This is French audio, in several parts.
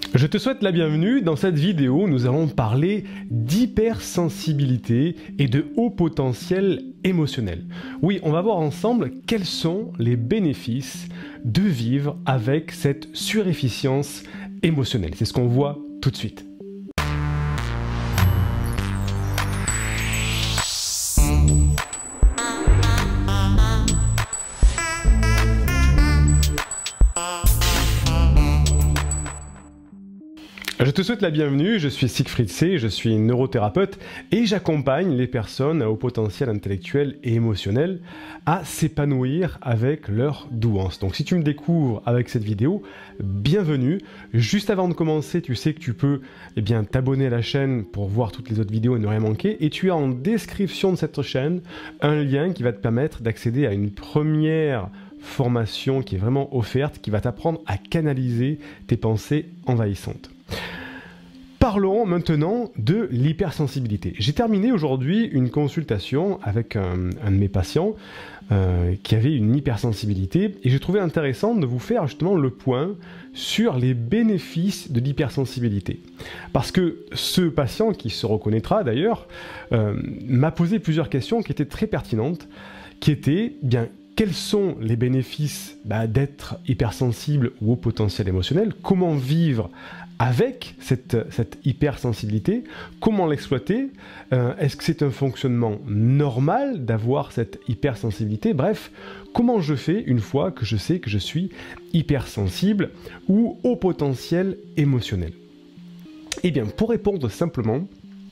Je te souhaite la bienvenue. Dans cette vidéo, nous allons parler d'hypersensibilité et de haut potentiel émotionnel. Oui, on va voir ensemble quels sont les bénéfices de vivre avec cette surefficience émotionnelle. C'est ce qu'on voit tout de suite. Je te souhaite la bienvenue, je suis Siegfried C, je suis neurothérapeute et j'accompagne les personnes à haut potentiel intellectuel et émotionnel à s'épanouir avec leur douance. Donc si tu me découvres avec cette vidéo, bienvenue. Juste avant de commencer, tu sais que tu peux t'abonner à la chaîne pour voir toutes les autres vidéos et ne rien manquer. Et tu as en description de cette chaîne un lien qui va te permettre d'accéder à une première formation qui est vraiment offerte, qui va t'apprendre à canaliser tes pensées envahissantes. Parlons maintenant de l'hypersensibilité. J'ai terminé aujourd'hui une consultation avec un de mes patients qui avait une hypersensibilité et j'ai trouvé intéressant de vous faire justement le point sur les bénéfices de l'hypersensibilité. Parce que ce patient, qui se reconnaîtra d'ailleurs, m'a posé plusieurs questions qui étaient très pertinentes, qui étaient quels sont les bénéfices d'être hypersensible ou au potentiel émotionnel? Comment vivre avec cette hypersensibilité? Comment l'exploiter? Est-ce que c'est un fonctionnement normal d'avoir cette hypersensibilité? Bref, comment je fais une fois que je sais que je suis hypersensible ou au potentiel émotionnel? Eh bien, pour répondre simplement,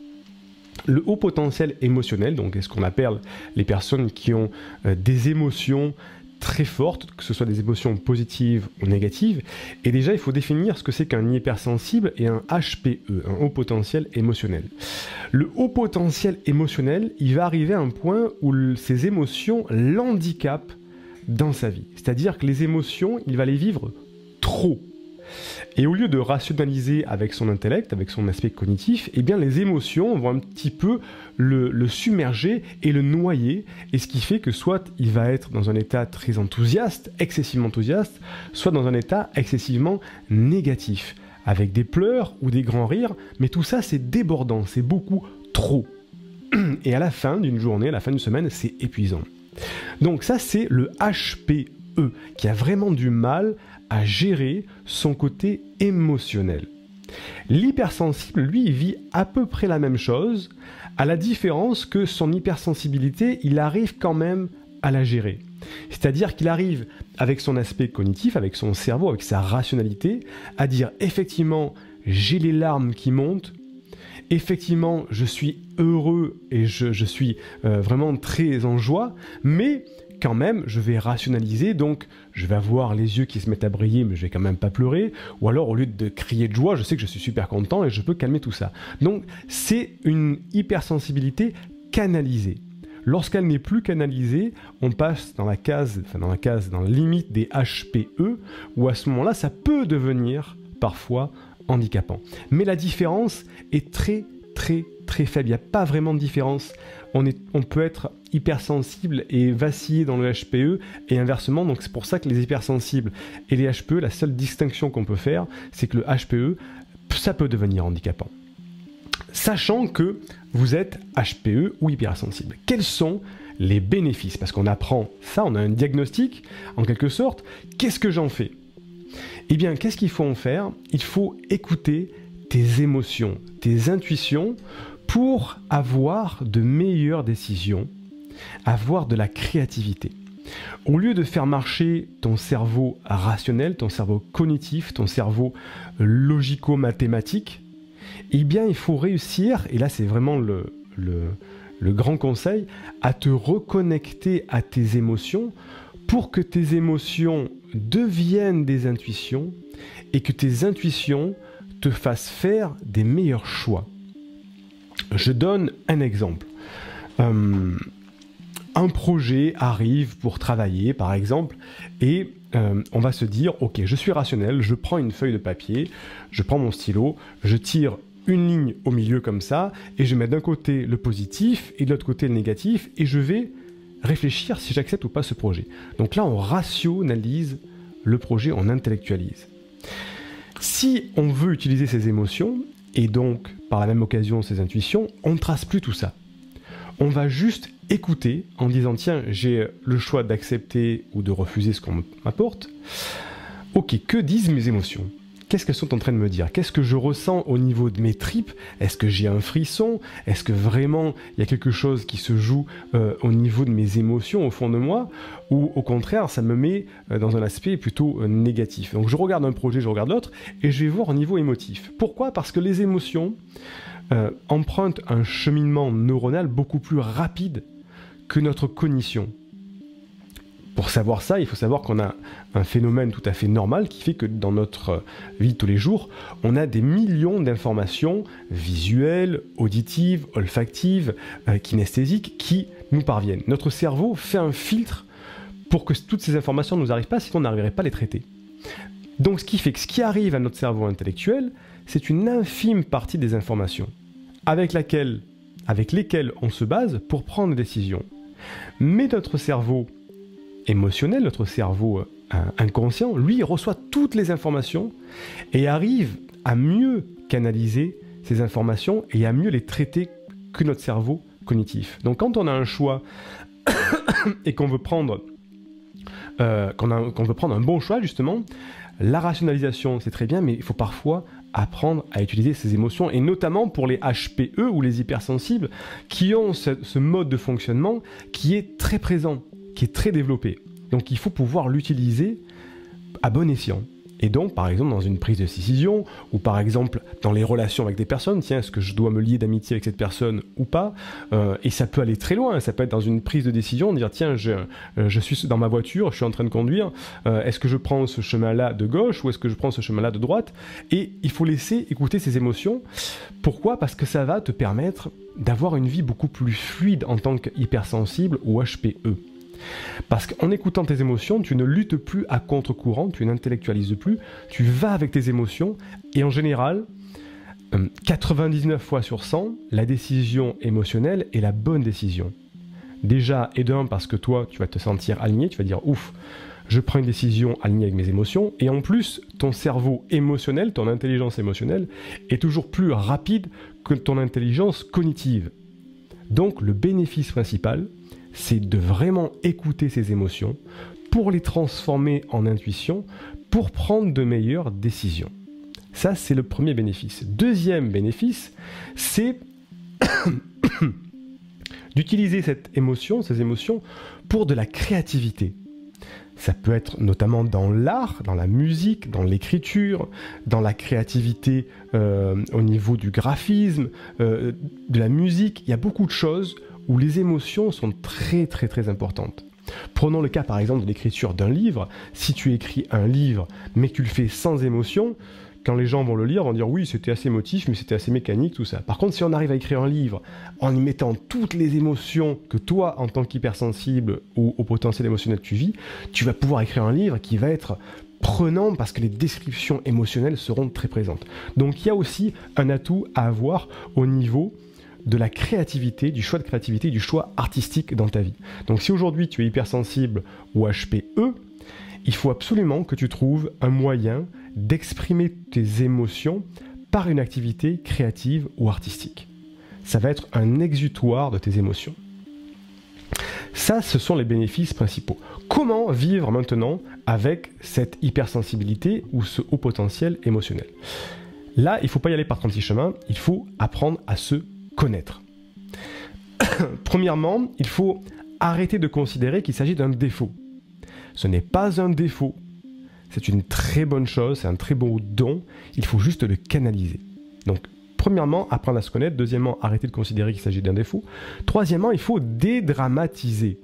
le haut potentiel émotionnel, donc ce qu'on appelle les personnes qui ont des émotions très fortes, que ce soit des émotions positives ou négatives, et déjà il faut définir ce que c'est qu'un hypersensible et un HPE, un haut potentiel émotionnel. Le haut potentiel émotionnel, il va arriver à un point où ces émotions l'handicapent dans sa vie. C'est-à-dire que les émotions, il va les vivre trop. Et au lieu de rationaliser avec son intellect, avec son aspect cognitif, eh bien les émotions vont un petit peu le submerger et le noyer, et ce qui fait que soit il va être dans un état très enthousiaste, excessivement enthousiaste, soit dans un état excessivement négatif, avec des pleurs ou des grands rires, mais tout ça c'est débordant, c'est beaucoup trop. Et à la fin d'une journée, à la fin d'une semaine, c'est épuisant. Donc ça c'est le HPE, qui a vraiment du mal à gérer son côté émotionnel. L'hypersensible, lui, il vit à peu près la même chose, à la différence que son hypersensibilité, il arrive quand même à la gérer. C'est-à-dire qu'il arrive, avec son aspect cognitif, avec son cerveau, avec sa rationalité, à dire effectivement, j'ai les larmes qui montent, effectivement, je suis heureux et je suis vraiment très en joie, mais quand même, je vais rationaliser, donc je vais avoir les yeux qui se mettent à briller, mais je vais quand même pas pleurer, ou alors au lieu de crier de joie, je sais que je suis super content et je peux calmer tout ça. Donc c'est une hypersensibilité canalisée. Lorsqu'elle n'est plus canalisée, on passe dans la limite des HPE, où à ce moment-là, ça peut devenir parfois handicapant. Mais la différence est très faible, il n'y a pas vraiment de différence. On peut être hypersensible et vaciller dans le HPE et inversement, donc c'est pour ça que les hypersensibles et les HPE, la seule distinction qu'on peut faire, c'est que le HPE, ça peut devenir handicapant. Sachant que vous êtes HPE ou hypersensible, quels sont les bénéfices? Parce qu'on apprend ça, on a un diagnostic en quelque sorte. Qu'est-ce que j'en fais? Eh bien, qu'est-ce qu'il faut en faire? Il faut écouter tes émotions, tes intuitions pour avoir de meilleures décisions, avoir de la créativité. Au lieu de faire marcher ton cerveau rationnel, ton cerveau cognitif, ton cerveau logico-mathématique, eh bien il faut réussir, et là c'est vraiment le grand conseil, à te reconnecter à tes émotions pour que tes émotions deviennent des intuitions et que tes intuitions te fassent faire des meilleurs choix. Je donne un exemple. Un projet arrive pour travailler, par exemple, et on va se dire, ok, je suis rationnel, je prends une feuille de papier, je prends mon stylo, je tire une ligne au milieu comme ça, et je mets d'un côté le positif et de l'autre côté le négatif, et je vais réfléchir si j'accepte ou pas ce projet. Donc là, on rationalise le projet, on intellectualise. Si on veut utiliser ses émotions, et donc par la même occasion ses intuitions, on ne trace plus tout ça. On va juste écouter en disant tiens, j'ai le choix d'accepter ou de refuser ce qu'on m'apporte. Ok, que disent mes émotions? Qu'est-ce qu'elles sont en train de me dire? Qu'est-ce que je ressens au niveau de mes tripes? Est-ce que j'ai un frisson? Est-ce que vraiment il y a quelque chose qui se joue au niveau de mes émotions au fond de moi? Ou au contraire, ça me met dans un aspect plutôt négatif. Donc je regarde un projet, je regarde l'autre, et je vais voir au niveau émotif. Pourquoi? Parce que les émotions empruntent un cheminement neuronal beaucoup plus rapide que notre cognition. Pour savoir ça, il faut savoir qu'on a un phénomène tout à fait normal qui fait que dans notre vie de tous les jours, on a des millions d'informations visuelles, auditives, olfactives, kinesthésiques qui nous parviennent. Notre cerveau fait un filtre pour que toutes ces informations ne nous arrivent pas, sinon on n'arriverait pas à les traiter. Donc ce qui fait que ce qui arrive à notre cerveau intellectuel, c'est une infime partie des informations avec lesquelles on se base pour prendre des décisions. Mais notre cerveau émotionnel, notre cerveau inconscient, lui, il reçoit toutes les informations et arrive à mieux canaliser ces informations et à mieux les traiter que notre cerveau cognitif. Donc quand on a un choix et qu'on veut prendre un bon choix, justement, la rationalisation, c'est très bien, mais il faut parfois apprendre à utiliser ses émotions, et notamment pour les HPE ou les hypersensibles, qui ont ce mode de fonctionnement qui est très présent, qui est très développé. Donc il faut pouvoir l'utiliser à bon escient. Et donc, par exemple, dans une prise de décision, ou par exemple dans les relations avec des personnes, tiens, est-ce que je dois me lier d'amitié avec cette personne ou pas? Et ça peut aller très loin, ça peut être dans une prise de décision, dire, tiens, je suis dans ma voiture, je suis en train de conduire, est-ce que je prends ce chemin-là de gauche ou est-ce que je prends ce chemin-là de droite? Et il faut laisser écouter ses émotions. Pourquoi? Parce que ça va te permettre d'avoir une vie beaucoup plus fluide en tant qu'hypersensible ou HPE. Parce qu'en écoutant tes émotions, tu ne luttes plus à contre-courant, tu n'intellectualises plus, tu vas avec tes émotions, et en général, 99 fois sur 100, la décision émotionnelle est la bonne décision. Déjà, et d'un, parce que toi, tu vas te sentir aligné, tu vas dire ouf, je prends une décision alignée avec mes émotions, et en plus, ton cerveau émotionnel, ton intelligence émotionnelle, est toujours plus rapide que ton intelligence cognitive. Donc, le bénéfice principal, c'est de vraiment écouter ses émotions pour les transformer en intuition, pour prendre de meilleures décisions. Ça, c'est le premier bénéfice. Deuxième bénéfice, c'est d'utiliser ces émotions, pour de la créativité. Ça peut être notamment dans l'art, dans la musique, dans l'écriture, dans la créativité au niveau du graphisme, de la musique. Il y a beaucoup de choses où les émotions sont très très très importantes. Prenons le cas par exemple de l'écriture d'un livre. Si tu écris un livre mais que tu le fais sans émotion, quand les gens vont le lire, ils vont dire oui, c'était assez émotif, mais c'était assez mécanique, tout ça. Par contre, si on arrive à écrire un livre en y mettant toutes les émotions que toi, en tant qu'hypersensible ou au potentiel émotionnel que tu vis, tu vas pouvoir écrire un livre qui va être prenant parce que les descriptions émotionnelles seront très présentes. Donc il y a aussi un atout à avoir au niveau de la créativité, du choix de créativité, du choix artistique dans ta vie. Donc si aujourd'hui tu es hypersensible ou HPE, il faut absolument que tu trouves un moyen d'exprimer tes émotions par une activité créative ou artistique. Ça va être un exutoire de tes émotions. Ça, ce sont les bénéfices principaux. Comment vivre maintenant avec cette hypersensibilité ou ce haut potentiel émotionnel? Là, il ne faut pas y aller par 36 chemins, il faut apprendre à se connaître. Premièrement, il faut arrêter de considérer qu'il s'agit d'un défaut. Ce n'est pas un défaut, c'est une très bonne chose, c'est un très beau don, il faut juste le canaliser. Donc, premièrement, apprendre à se connaître. Deuxièmement, arrêter de considérer qu'il s'agit d'un défaut. Troisièmement, il faut dédramatiser.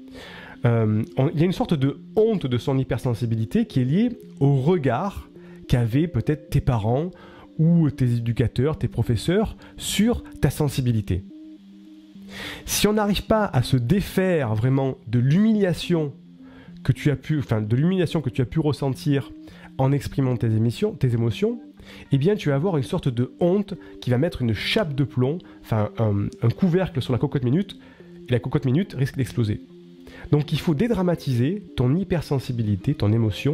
Il y a une sorte de honte de son hypersensibilité qui est liée au regard qu'avaient peut-être tes parents ou tes éducateurs, tes professeurs sur ta sensibilité. Si on n'arrive pas à se défaire vraiment de l'humiliation que tu as pu ressentir en exprimant tes émotions, eh bien tu vas avoir une sorte de honte qui va mettre une chape de plomb, enfin un couvercle sur la cocotte minute, et la cocotte minute risque d'exploser. Donc il faut dédramatiser ton hypersensibilité, ton émotion,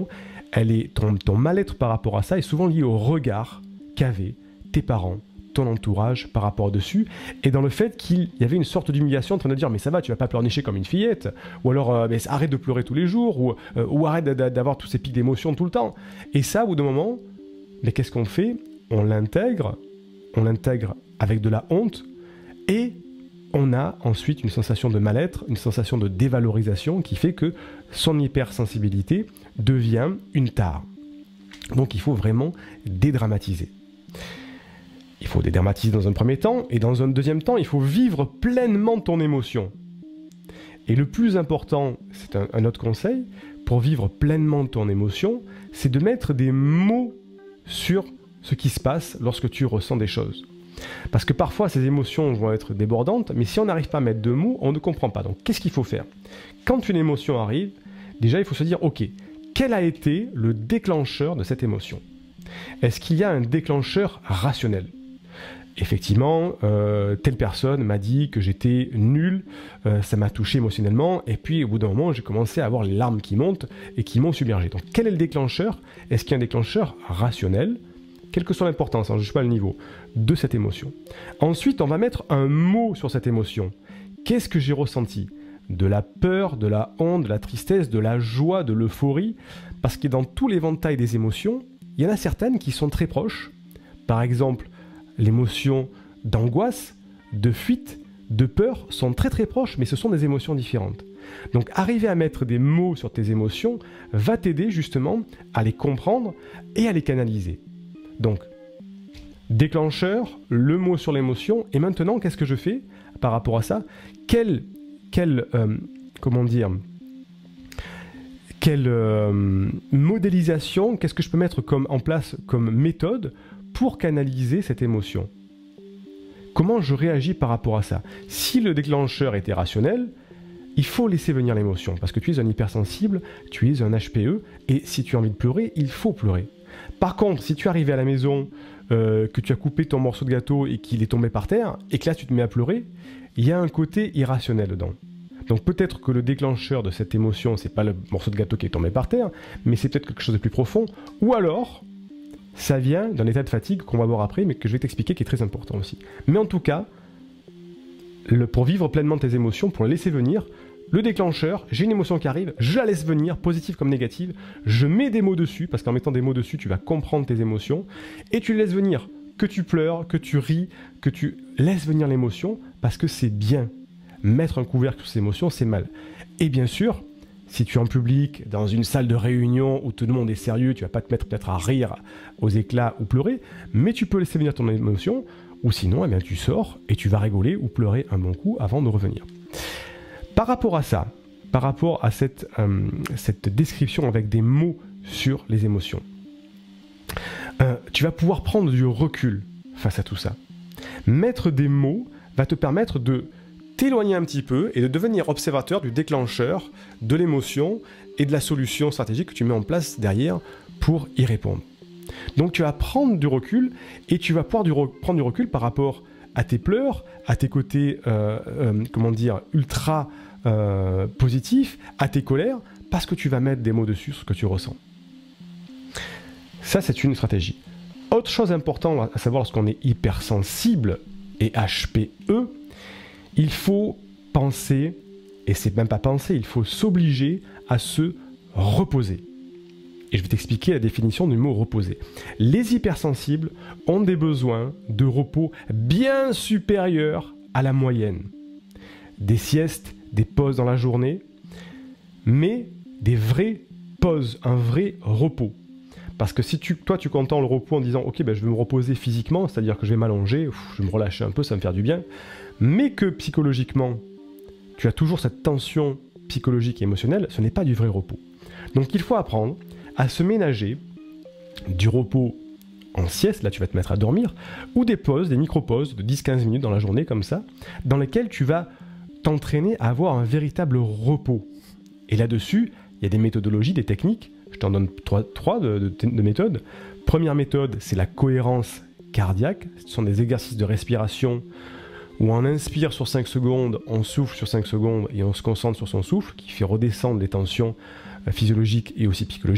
ton mal-être par rapport à ça est souvent lié au regard qu'avaient tes parents, ton entourage par rapport dessus, et dans le fait qu'il y avait une sorte d'humiliation en train de dire mais ça va, tu vas pas pleurnicher comme une fillette, ou alors mais arrête de pleurer tous les jours, ou arrête d'avoir tous ces pics d'émotions tout le temps. Et ça, au bout d'un moment, mais qu'est-ce qu'on fait? On l'intègre avec de la honte, et on a ensuite une sensation de mal-être, une sensation de dévalorisation qui fait que son hypersensibilité devient une tare. Donc il faut vraiment dédramatiser. Il faut dédramatiser dans un premier temps, et dans un deuxième temps, il faut vivre pleinement ton émotion. Et le plus important, c'est un autre conseil, pour vivre pleinement ton émotion, c'est de mettre des mots sur ce qui se passe lorsque tu ressens des choses. Parce que parfois, ces émotions vont être débordantes, mais si on n'arrive pas à mettre de mots, on ne comprend pas. Donc, qu'est-ce qu'il faut faire? Quand une émotion arrive, déjà, il faut se dire, ok, quel a été le déclencheur de cette émotion? Est-ce qu'il y a un déclencheur rationnel? Effectivement, telle personne m'a dit que j'étais nul, ça m'a touché émotionnellement, et puis au bout d'un moment, j'ai commencé à avoir les larmes qui montent et qui m'ont submergé. Donc, quel est le déclencheur? Est-ce qu'il y a un déclencheur rationnel, quelle que soit l'importance, je ne sais pas le niveau, de cette émotion? Ensuite, on va mettre un mot sur cette émotion. Qu'est-ce que j'ai ressenti? De la peur, de la honte, de la tristesse, de la joie, de l'euphorie, parce que dans tout l'éventail des émotions, il y en a certaines qui sont très proches. Par exemple, l'émotion d'angoisse, de fuite, de peur sont très très proches, mais ce sont des émotions différentes. Donc arriver à mettre des mots sur tes émotions va t'aider justement à les comprendre et à les canaliser. Donc, déclencheur, le mot sur l'émotion, et maintenant qu'est-ce que je fais par rapport à ça? Quelle modélisation, qu'est-ce que je peux mettre en place comme méthode pour canaliser cette émotion? Comment je réagis par rapport à ça? Si le déclencheur était rationnel, il faut laisser venir l'émotion, parce que tu es un hypersensible, tu es un HPE, et si tu as envie de pleurer, il faut pleurer. Par contre, si tu es arrivé à la maison, que tu as coupé ton morceau de gâteau et qu'il est tombé par terre, et que là tu te mets à pleurer, il y a un côté irrationnel dedans. Donc peut-être que le déclencheur de cette émotion, c'est pas le morceau de gâteau qui est tombé par terre, mais c'est peut-être quelque chose de plus profond, ou alors ça vient d'un état de fatigue qu'on va voir après, mais que je vais t'expliquer, qui est très important aussi. Mais en tout cas, pour vivre pleinement tes émotions, pour les laisser venir, le déclencheur, j'ai une émotion qui arrive, je la laisse venir, positive comme négative, je mets des mots dessus, parce qu'en mettant des mots dessus, tu vas comprendre tes émotions, et tu les laisses venir, que tu pleures, que tu ris, que tu laisses venir l'émotion, parce que c'est bien. Mettre un couvercle sur ces émotions, c'est mal. Et bien sûr, si tu es en public, dans une salle de réunion où tout le monde est sérieux, tu vas pas te mettre peut-être à rire aux éclats ou pleurer, mais tu peux laisser venir ton émotion, ou sinon, eh bien, tu sors et tu vas rigoler ou pleurer un bon coup avant de revenir. Par rapport à ça, par rapport à cette description avec des mots sur les émotions, tu vas pouvoir prendre du recul face à tout ça. Mettre des mots va te permettre de t'éloigner un petit peu et de devenir observateur du déclencheur, de l'émotion et de la solution stratégique que tu mets en place derrière pour y répondre. Donc tu vas prendre du recul et tu vas pouvoir prendre du recul par rapport à tes pleurs, à tes côtés ultra positifs, à tes colères, parce que tu vas mettre des mots dessus sur ce que tu ressens. Ça, c'est une stratégie. Autre chose importante à savoir lorsqu'on est hypersensible et HPE, il faut penser, et c'est même pas penser, il faut s'obliger à se reposer. Et je vais t'expliquer la définition du mot reposer. Les hypersensibles ont des besoins de repos bien supérieurs à la moyenne. Des siestes, des pauses dans la journée, mais des vraies pauses, un vrai repos. Parce que si toi tu entends le repos en disant « Ok, je vais me reposer physiquement, c'est-à-dire que je vais m'allonger, je vais me relâcher un peu, ça va me faire du bien », mais que psychologiquement, tu as toujours cette tension psychologique et émotionnelle, ce n'est pas du vrai repos. Donc il faut apprendre à se ménager du repos en sieste, là tu vas te mettre à dormir, ou des pauses, des micro-pauses de 10-15 minutes dans la journée comme ça, dans lesquelles tu vas t'entraîner à avoir un véritable repos. Et là-dessus, il y a des méthodologies, des techniques, je t'en donne trois de méthodes. Première méthode, c'est la cohérence cardiaque, ce sont des exercices de respiration où on inspire sur 5 secondes, on souffle sur 5 secondes et on se concentre sur son souffle, qui fait redescendre les tensions physiologiques et aussi psychologiques.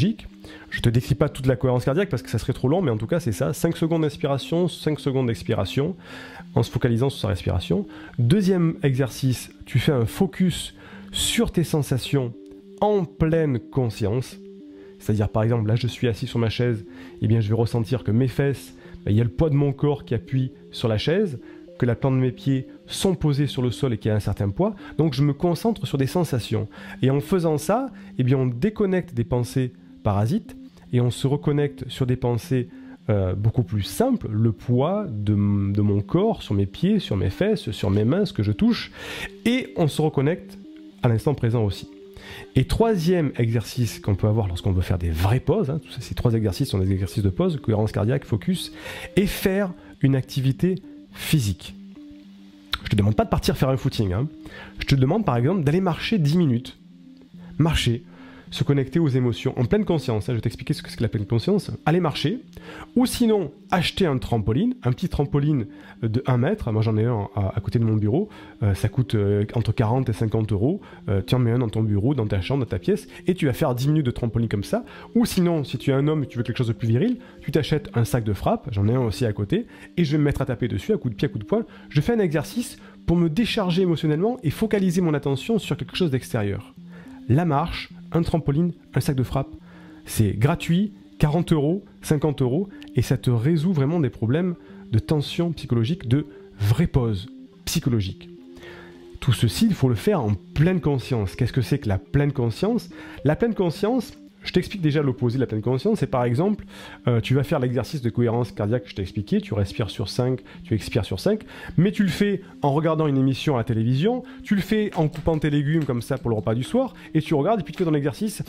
Je te décris pas toute la cohérence cardiaque parce que ça serait trop long, mais en tout cas c'est ça, 5 secondes d'inspiration, 5 secondes d'expiration, en se focalisant sur sa respiration. Deuxième exercice, tu fais un focus sur tes sensations en pleine conscience. C'est-à-dire par exemple, là je suis assis sur ma chaise, et bien je vais ressentir que mes fesses, il y a le poids de mon corps qui appuie sur la chaise, que la plante de mes pieds sont posés sur le sol et qu'il y a un certain poids, donc je me concentre sur des sensations. Et en faisant ça, eh bien on déconnecte des pensées parasites et on se reconnecte sur des pensées beaucoup plus simples, le poids de mon corps, sur mes pieds, sur mes fesses, sur mes mains, ce que je touche, et on se reconnecte à l'instant présent aussi. Et troisième exercice qu'on peut avoir lorsqu'on veut faire des vraies pauses, hein, ces 3 exercices sont des exercices de pause, cohérence cardiaque, focus, et faire une activité physique. Je te demande pas de partir faire un footing, hein. Je te demande par exemple d'aller marcher 10 minutes. Marcher, se connecter aux émotions en pleine conscience, hein. Je vais t'expliquer ce que c'est que la pleine conscience. Aller marcher, ou sinon acheter un trampoline, un petit trampoline de 1 mètre, moi j'en ai un à côté de mon bureau, ça coûte entre 40 et 50 euros, tu en mets un dans ton bureau, dans ta chambre, dans ta pièce, et tu vas faire 10 minutes de trampoline comme ça, ou sinon si tu es un homme et tu veux quelque chose de plus viril, tu t'achètes un sac de frappe, j'en ai un aussi à côté, et je vais me mettre à taper dessus, à coup de pied, à coup de poing, je fais un exercice pour me décharger émotionnellement et focaliser mon attention sur quelque chose d'extérieur. La marche, un trampoline, un sac de frappe, c'est gratuit, 40 euros, 50 euros, et ça te résout vraiment des problèmes de tension psychologique, de vraie pause psychologique. Tout ceci, il faut le faire en pleine conscience. Qu'est-ce que c'est que la pleine conscience? La pleine conscience, je t'explique déjà l'opposé de la pleine conscience, c'est par exemple, tu vas faire l'exercice de cohérence cardiaque que je t'ai expliqué, tu respires sur 5, tu expires sur 5, mais tu le fais en regardant une émission à la télévision, tu le fais en coupant tes légumes comme ça pour le repas du soir, et tu regardes et puis tu fais ton exercice.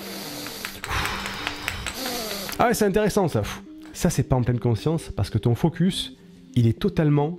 Ah ouais, c'est intéressant ça. Ça, c'est pas en pleine conscience parce que ton focus, il est totalement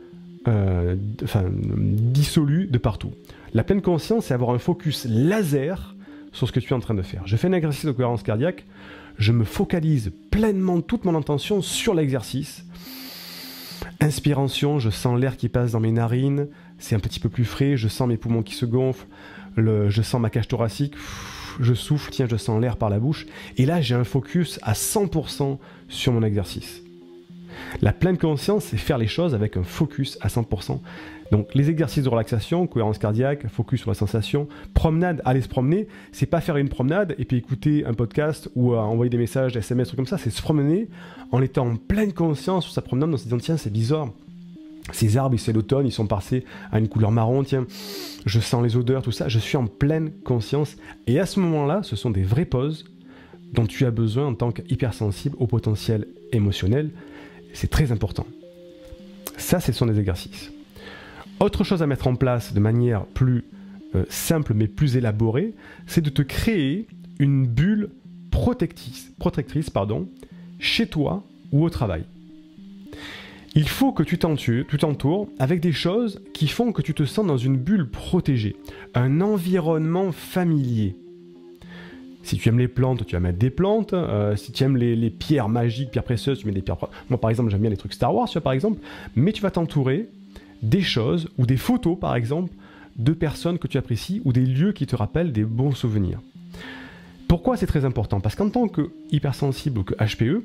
dissolu de partout. La pleine conscience, c'est avoir un focus laser sur ce que tu es en train de faire. Je fais un exercice de cohérence cardiaque, je me focalise pleinement toute mon attention sur l'exercice. Inspiration, je sens l'air qui passe dans mes narines, c'est un petit peu plus frais, je sens mes poumons qui se gonflent, je sens ma cage thoracique, je souffle, tiens, je sens l'air par la bouche, et là j'ai un focus à 100% sur mon exercice. La pleine conscience, c'est faire les choses avec un focus à 100%. Donc les exercices de relaxation, cohérence cardiaque, focus sur la sensation, promenade, aller se promener, c'est pas faire une promenade et puis écouter un podcast ou envoyer des messages, SMS, trucs comme ça, c'est se promener en étant en pleine conscience sur sa promenade, en se disant tiens c'est bizarre, ces arbres, c'est l'automne, ils sont passés à une couleur marron, tiens, je sens les odeurs, tout ça, je suis en pleine conscience. Et à ce moment-là, ce sont des vraies pauses dont tu as besoin en tant qu'hypersensible au potentiel émotionnel. C'est très important. Ça, ce sont des exercices. Autre chose à mettre en place de manière plus simple mais plus élaborée, c'est de te créer une bulle protectrice chez toi ou au travail. Il faut que tu t'entoures avec des choses qui font que tu te sens dans une bulle protégée, un environnement familier. Si tu aimes les plantes, tu vas mettre des plantes. Si tu aimes les pierres magiques, pierres précieuses, tu mets des pierres... Moi, par exemple, j'aime bien les trucs Star Wars, tu vois, par exemple. Mais tu vas t'entourer des choses ou des photos, par exemple, de personnes que tu apprécies ou des lieux qui te rappellent des bons souvenirs. Pourquoi c'est très important? Parce qu'en tant que hypersensible ou que HPE,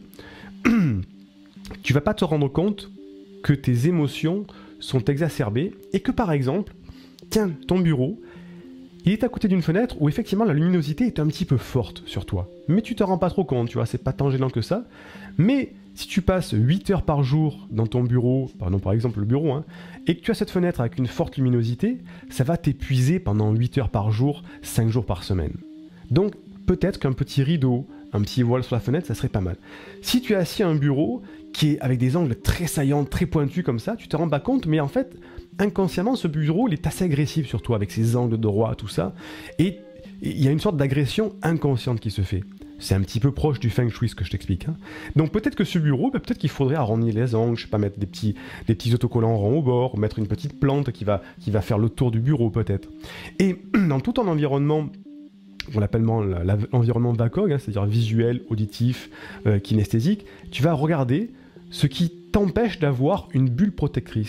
tu vas pas te rendre compte que tes émotions sont exacerbées et que, par exemple, tiens, ton bureau, il est à côté d'une fenêtre où effectivement la luminosité est un petit peu forte sur toi. Mais tu te rends pas trop compte, tu vois, c'est pas tant gênant que ça. Mais si tu passes 8 heures par jour dans ton bureau, pardon, par exemple le bureau, hein, et que tu as cette fenêtre avec une forte luminosité, ça va t'épuiser pendant 8 heures par jour, 5 jours par semaine. Donc peut-être qu'un petit rideau, un petit voile sur la fenêtre, ça serait pas mal. Si tu es assis à un bureau qui est avec des angles très saillants, très pointus comme ça, tu te rends pas compte, mais en fait, inconsciemment, ce bureau, il est assez agressif sur toi, avec ses angles droits, tout ça, et il y a une sorte d'agression inconsciente qui se fait. C'est un petit peu proche du feng shui, ce que je t'explique. Hein. Donc peut-être que ce bureau, peut-être qu'il faudrait arrondir les angles, je sais pas, mettre des petits autocollants ronds au bord, mettre une petite plante qui va faire le tour du bureau peut-être. Et dans tout ton environnement, on l'appelle l'environnement VACOG, hein, c'est-à-dire visuel, auditif, kinesthésique, tu vas regarder ce qui t'empêche d'avoir une bulle protectrice.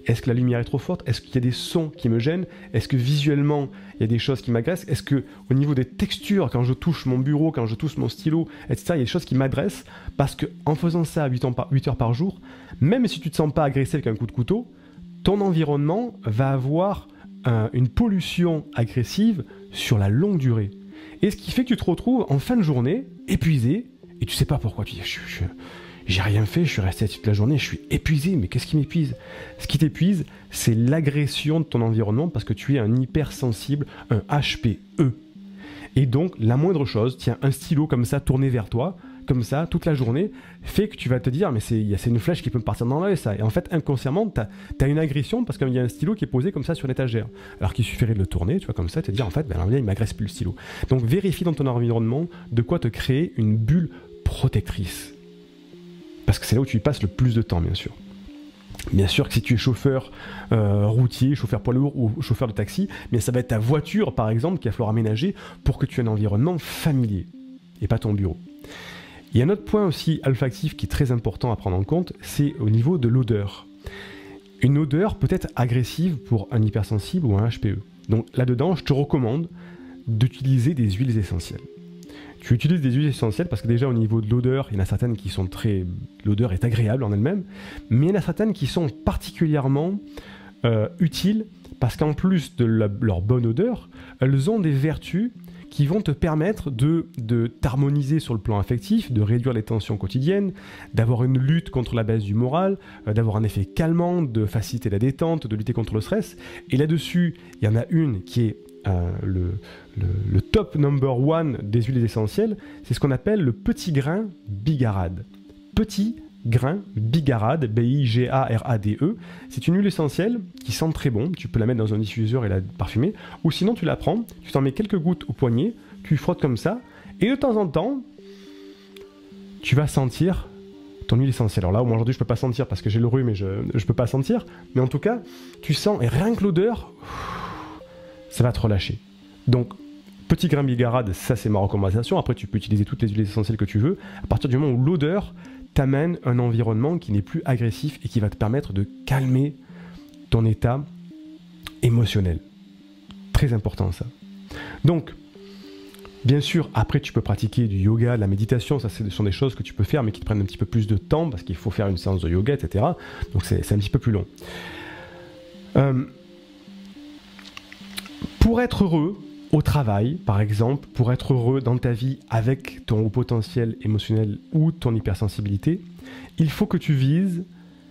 Est-ce que la lumière est trop forte? Est-ce qu'il y a des sons qui me gênent? Est-ce que visuellement, il y a des choses qui m'agressent? Est-ce que au niveau des textures, quand je touche mon bureau, quand je touche mon stylo, etc., il y a des choses qui m'agressent? Parce qu'en faisant ça 8 heures par jour, même si tu ne te sens pas agressé avec un coup de couteau, ton environnement va avoir une pollution agressive sur la longue durée. Et ce qui fait que tu te retrouves en fin de journée, épuisé, et tu sais pas pourquoi. Tu dis, j'ai rien fait, je suis resté toute la journée, je suis épuisé, mais qu'est-ce qui m'épuise? Ce qui t'épuise, c'est l'agression de ton environnement parce que tu es un hypersensible, un HPE. Et donc, la moindre chose, tiens, un stylo comme ça tourné vers toi, comme ça, toute la journée, fait que tu vas te dire, mais c'est une flèche qui peut me partir dans l'œil, ça. Et en fait, inconsciemment, tu as une agression parce qu'il y a un stylo qui est posé comme ça sur l'étagère. Alors qu'il suffirait de le tourner, tu vois, comme ça, et te dire, en fait, il m'agresse plus le stylo. Donc, vérifie dans ton environnement de quoi te créer une bulle protectrice. Parce que c'est là où tu y passes le plus de temps, bien sûr. Bien sûr que si tu es chauffeur routier, chauffeur poids lourd ou chauffeur de taxi, mais ça va être ta voiture, par exemple, qu'il va falloir aménager pour que tu aies un environnement familier et pas ton bureau. Il y a un autre point aussi olfactif qui est très important à prendre en compte, c'est au niveau de l'odeur. Une odeur peut être agressive pour un hypersensible ou un HPE. Donc là-dedans, je te recommande d'utiliser des huiles essentielles. Tu utilises des huiles essentielles parce que déjà au niveau de l'odeur, il y en a certaines qui sont l'odeur est agréable en elle-même, mais il y en a certaines qui sont particulièrement utiles parce qu'en plus de leur bonne odeur, elles ont des vertus qui vont te permettre de t'harmoniser sur le plan affectif, de réduire les tensions quotidiennes, d'avoir une lutte contre la baisse du moral, d'avoir un effet calmant, de faciliter la détente, de lutter contre le stress. Et là-dessus, il y en a une qui est le top number one des huiles essentielles, c'est ce qu'on appelle le petit grain bigarade. Petit grain bigarade, B-I-G-A-R-A-D-E. C'est une huile essentielle qui sent très bon. Tu peux la mettre dans un diffuseur et la parfumer. Ou sinon, tu la prends, tu t'en mets quelques gouttes au poignet, tu frottes comme ça, et de temps en temps, tu vas sentir ton huile essentielle. Alors là, moi aujourd'hui, je peux pas sentir parce que j'ai le rhume et je peux pas sentir. Mais en tout cas, tu sens, et rien que l'odeur, ça va te relâcher. Donc, petit grain bigarade, ça c'est ma recommandation. Après, tu peux utiliser toutes les huiles essentielles que tu veux. À partir du moment où l'odeur t'amène un environnement qui n'est plus agressif et qui va te permettre de calmer ton état émotionnel. Très important ça. Donc, bien sûr, après tu peux pratiquer du yoga, de la méditation, ça ce sont des choses que tu peux faire mais qui te prennent un petit peu plus de temps parce qu'il faut faire une séance de yoga, etc. Donc c'est un petit peu plus long. Pour être heureux au travail, par exemple, pour être heureux dans ta vie avec ton haut potentiel émotionnel ou ton hypersensibilité, il faut que tu mises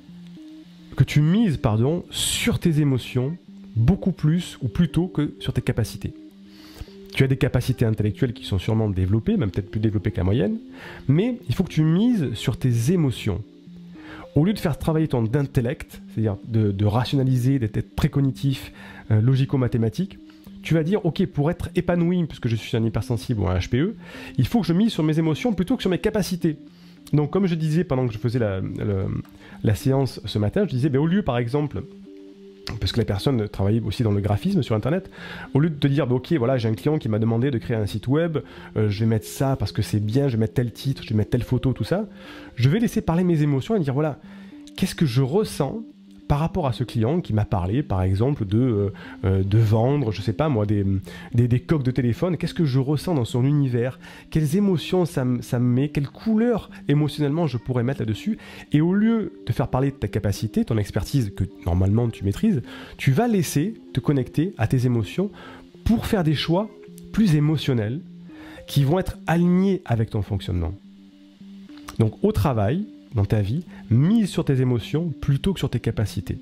sur tes émotions beaucoup plus ou plutôt que sur tes capacités. Tu as des capacités intellectuelles qui sont sûrement développées, même peut-être plus développées que la moyenne, mais il faut que tu mises sur tes émotions. Au lieu de faire travailler ton intellect, c'est-à-dire de rationaliser, d'être très cognitif, logico-mathématique, tu vas dire, ok, pour être épanoui, puisque je suis un hypersensible ou un HPE, il faut que je mise sur mes émotions plutôt que sur mes capacités. Donc comme je disais pendant que je faisais la séance ce matin, je disais, au lieu par exemple, parce que la personne travaillait aussi dans le graphisme sur internet, au lieu de te dire, ok, voilà, j'ai un client qui m'a demandé de créer un site web, je vais mettre ça parce que c'est bien, je vais mettre tel titre, je vais mettre telle photo, tout ça, je vais laisser parler mes émotions et dire, voilà, qu'est-ce que je ressens par rapport à ce client qui m'a parlé, par exemple, de vendre, je sais pas moi, des coques de téléphone. Qu'est-ce que je ressens dans son univers? Quelles émotions ça me met? Quelle couleur émotionnellement je pourrais mettre là-dessus? Et au lieu de faire parler de ta capacité, ton expertise que normalement tu maîtrises, tu vas laisser te connecter à tes émotions pour faire des choix plus émotionnels qui vont être alignés avec ton fonctionnement. Donc au travail, dans ta vie, mise sur tes émotions plutôt que sur tes capacités.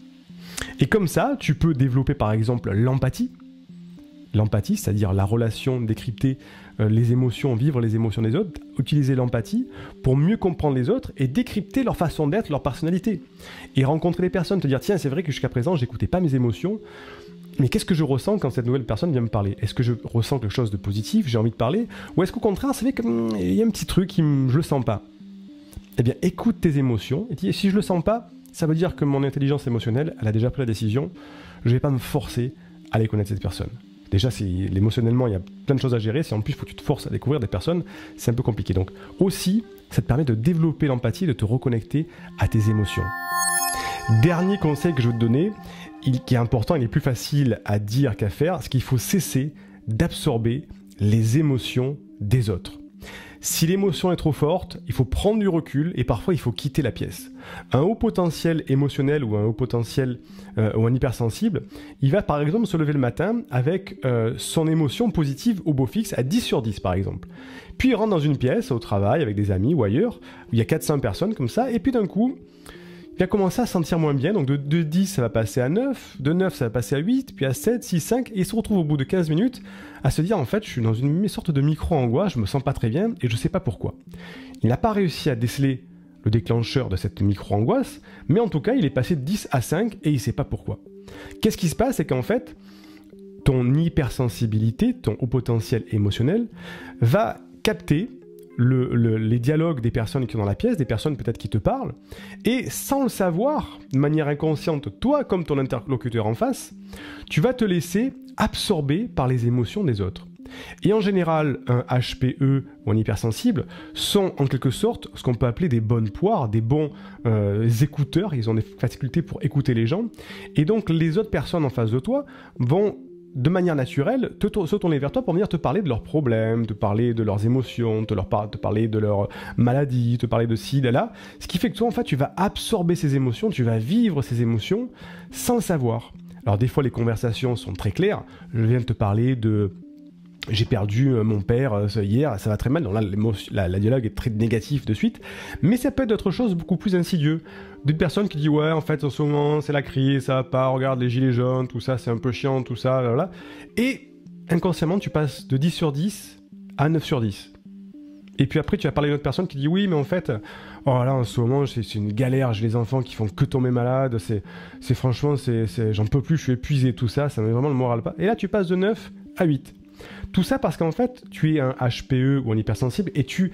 Et comme ça, tu peux développer par exemple l'empathie. L'empathie, c'est-à-dire la relation, décrypter les émotions, vivre les émotions des autres, utiliser l'empathie pour mieux comprendre les autres et décrypter leur façon d'être, leur personnalité. Et rencontrer les personnes, te dire, tiens, c'est vrai que jusqu'à présent, j'écoutais pas mes émotions, mais qu'est-ce que je ressens quand cette nouvelle personne vient me parler? Est-ce que je ressens quelque chose de positif, j'ai envie de parler? Ou est-ce qu'au contraire, c'est vrai qu'il y a un petit truc, je le sens pas? Eh bien, écoute tes émotions et dis, si je le sens pas, ça veut dire que mon intelligence émotionnelle, elle a déjà pris la décision, je vais pas me forcer à aller connaître cette personne. Déjà, émotionnellement, il y a plein de choses à gérer, si en plus il faut que tu te forces à découvrir des personnes, c'est un peu compliqué. Donc aussi, ça te permet de développer l'empathie, de te reconnecter à tes émotions. Dernier conseil que je veux te donner, qui est important, il est plus facile à dire qu'à faire, c'est qu'il faut cesser d'absorber les émotions des autres. Si l'émotion est trop forte, il faut prendre du recul et parfois il faut quitter la pièce. Un haut potentiel émotionnel ou un haut potentiel ou un hypersensible, il va par exemple se lever le matin avec son émotion positive au beau fixe à 10 sur 10 par exemple. Puis il rentre dans une pièce au travail avec des amis ou ailleurs, où il y a 400 personnes comme ça, et puis d'un coup, il va commencer à se sentir moins bien, donc de 10 ça va passer à 9, de 9 ça va passer à 8, puis à 7, 6, 5, et il se retrouve au bout de 15 minutes à se dire en fait je suis dans une sorte de micro-angoisse, je me sens pas très bien et je sais pas pourquoi. Il n'a pas réussi à déceler le déclencheur de cette micro-angoisse, mais en tout cas il est passé de 10 à 5 et il sait pas pourquoi. Qu'est-ce qui se passe? C'est qu'en fait, ton hypersensibilité, ton haut potentiel émotionnel, va capter les dialogues des personnes qui sont dans la pièce, des personnes peut-être qui te parlent, et sans le savoir, de manière inconsciente, toi comme ton interlocuteur en face, tu vas te laisser absorber par les émotions des autres. Et en général, un HPE ou un hypersensible sont en quelque sorte ce qu'on peut appeler des bonnes poires, des bons écouteurs, ils ont des facultés pour écouter les gens, et donc les autres personnes en face de toi vont de manière naturelle, se tourner vers toi pour venir te parler de leurs problèmes, te parler de leurs émotions, te parler de leurs maladies, te parler de ci, de là. Ce qui fait que toi, en fait, tu vas absorber ces émotions, tu vas vivre ces émotions sans le savoir. Alors des fois, les conversations sont très claires. Je viens de te parler de... J'ai perdu mon père hier, ça va très mal. Donc là, la dialogue est très négatif de suite. Mais ça peut être d'autres choses beaucoup plus insidieuses. Des personnes qui disent ouais, en fait, en ce moment, c'est la crise, ça va pas, regarde les gilets jaunes, tout ça, c'est un peu chiant, tout ça, voilà. Et inconsciemment, tu passes de 10 sur 10 à 9 sur 10. Et puis après, tu vas parler à une autre personne qui dit oui, mais en fait, oh là, en ce moment, c'est une galère, j'ai les enfants qui font que tomber malades, c'est franchement, j'en peux plus, je suis épuisé, tout ça, ça met vraiment le moral pas. Et là, tu passes de 9 à 8. Tout ça parce qu'en fait, tu es un HPE ou un hypersensible et tu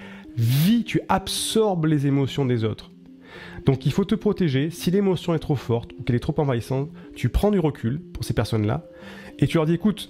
absorbes les émotions des autres. Donc il faut te protéger. Si l'émotion est trop forte ou qu'elle est trop envahissante, tu prends du recul pour ces personnes-là et tu leur dis écoute,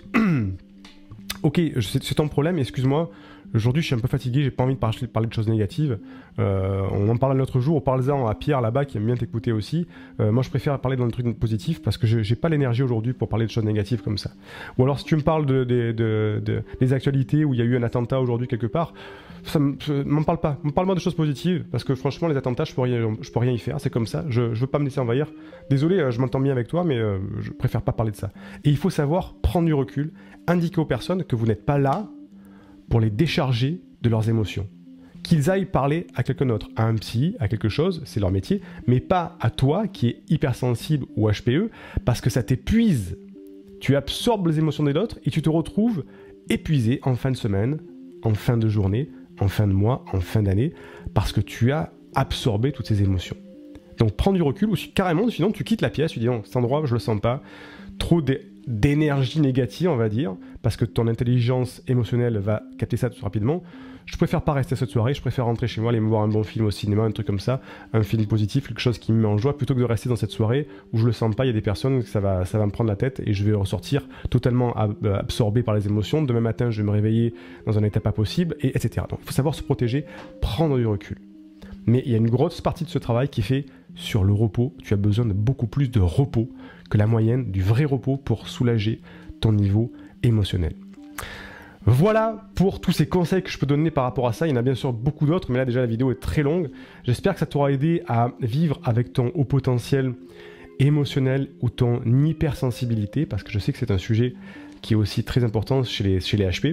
ok, c'est ton problème, excuse-moi, aujourd'hui je suis un peu fatigué, j'ai pas envie de parler de choses négatives. On en parle un autre jour, parle-en à Pierre là-bas qui aime bien t'écouter aussi. Moi je préfère parler d'un truc positif parce que j'ai pas l'énergie aujourd'hui pour parler de choses négatives comme ça. Ou alors si tu me parles des actualités où il y a eu un attentat aujourd'hui quelque part, m'en parle pas. Parle-moi de choses positives parce que franchement les attentats je peux rien y faire, c'est comme ça, je veux pas me laisser envahir. Désolé, je m'entends bien avec toi mais je préfère pas parler de ça. Et il faut savoir prendre du recul, indiquer aux personnes que vous n'êtes pas là pour les décharger de leurs émotions. Qu'ils aillent parler à quelqu'un d'autre, à un psy, à quelque chose, c'est leur métier, mais pas à toi qui es hypersensible ou HPE, parce que ça t'épuise. Tu absorbes les émotions des autres et tu te retrouves épuisé en fin de semaine, en fin de journée, en fin de mois, en fin d'année, parce que tu as absorbé toutes ces émotions. Donc prends du recul, ou carrément, sinon tu quittes la pièce, tu dis non, cet endroit, je le sens pas, trop d'énergie négative, on va dire, parce que ton intelligence émotionnelle va capter ça tout rapidement. Je préfère pas rester cette soirée, je préfère rentrer chez moi, aller me voir un bon film au cinéma, un truc comme ça, un film positif, quelque chose qui me met en joie, plutôt que de rester dans cette soirée où je le sens pas, il y a des personnes, ça va me prendre la tête et je vais ressortir totalement absorbé par les émotions. Demain matin, je vais me réveiller dans un état pas possible, etc. Donc il faut savoir se protéger, prendre du recul. Mais il y a une grosse partie de ce travail qui est fait sur le repos. Tu as besoin de beaucoup plus de repos que la moyenne, du vrai repos pour soulager ton niveau émotionnel. Voilà pour tous ces conseils que je peux donner par rapport à ça. Il y en a bien sûr beaucoup d'autres, mais là déjà la vidéo est très longue. J'espère que ça t'aura aidé à vivre avec ton haut potentiel émotionnel ou ton hypersensibilité, parce que je sais que c'est un sujet qui est aussi très important chez les HP.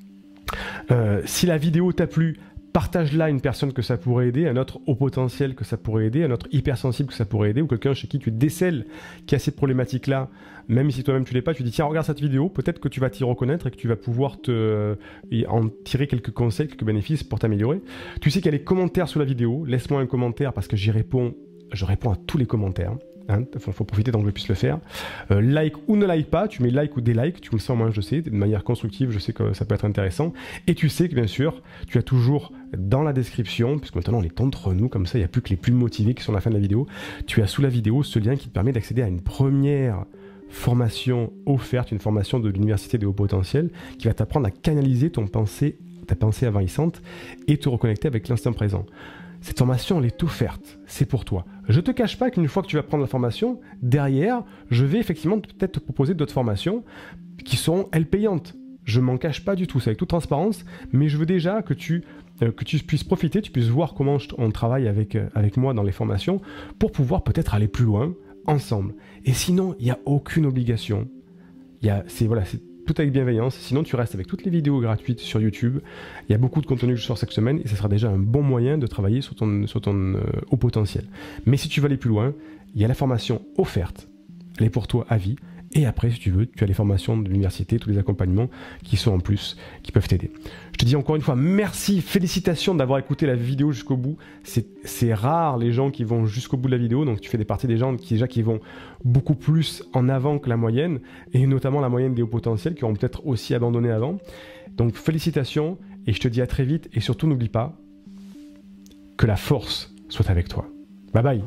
Si la vidéo t'a plu, partage-la à une personne que ça pourrait aider, un autre haut potentiel que ça pourrait aider, un autre hypersensible que ça pourrait aider, ou quelqu'un chez qui tu décèles qui a cette problématique-là, même si toi-même tu l'es pas, tu dis tiens regarde cette vidéo, peut-être que tu vas t'y reconnaître et que tu vas pouvoir en tirer quelques conseils, quelques bénéfices pour t'améliorer. Tu sais qu'il y a les commentaires sous la vidéo, laisse-moi un commentaire parce que je réponds à tous les commentaires. Faut profiter donc que je puisse le faire. Like ou ne like pas, tu mets like ou délike, tu me sens, moi je sais, de manière constructive, je sais que ça peut être intéressant. Et tu sais que bien sûr, tu as toujours dans la description, puisque maintenant on est entre nous, comme ça il n'y a plus que les plus motivés qui sont à la fin de la vidéo, tu as sous la vidéo ce lien qui te permet d'accéder à une première formation offerte, une formation de l'Université des Hauts Potentiels, qui va t'apprendre à canaliser ta pensée envahissante et te reconnecter avec l'instant présent. Cette formation, elle est offerte, c'est pour toi. Je te cache pas qu'une fois que tu vas prendre la formation, derrière, je vais effectivement peut-être te proposer d'autres formations qui sont, elles, payantes. Je m'en cache pas du tout, c'est avec toute transparence, mais je veux déjà que tu puisses profiter, tu puisses voir comment on travaille avec moi dans les formations pour pouvoir peut-être aller plus loin ensemble. Et sinon, il n'y a aucune obligation. C'est tout avec bienveillance. Sinon, tu restes avec toutes les vidéos gratuites sur YouTube. Il y a beaucoup de contenu que je sors chaque semaine et ça sera déjà un bon moyen de travailler sur ton haut potentiel. Mais si tu veux aller plus loin, il y a la formation offerte. Elle est pour toi à vie. Et après, si tu veux, tu as les formations de l'université, tous les accompagnements qui sont en plus, qui peuvent t'aider. Je te dis encore une fois, merci, félicitations d'avoir écouté la vidéo jusqu'au bout. C'est rare les gens qui vont jusqu'au bout de la vidéo, donc tu fais partie des gens qui vont beaucoup plus en avant que la moyenne, et notamment la moyenne des hauts potentiels qui auront peut-être aussi abandonné avant. Donc félicitations, et je te dis à très vite, et surtout n'oublie pas que la force soit avec toi. Bye bye.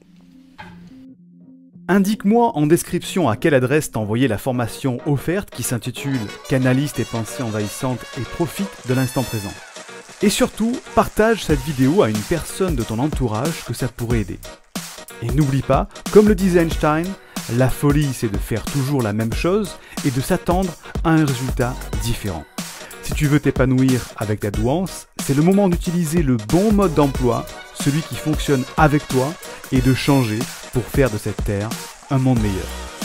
Indique-moi en description à quelle adresse t'as envoyé la formation offerte qui s'intitule « Canalise tes pensées envahissantes et profite de l'instant présent ». Et surtout, partage cette vidéo à une personne de ton entourage que ça pourrait aider. Et n'oublie pas, comme le disait Einstein, la folie c'est de faire toujours la même chose et de s'attendre à un résultat différent. Si tu veux t'épanouir avec ta douance, c'est le moment d'utiliser le bon mode d'emploi, celui qui fonctionne avec toi, et de changer pour faire de cette terre un monde meilleur.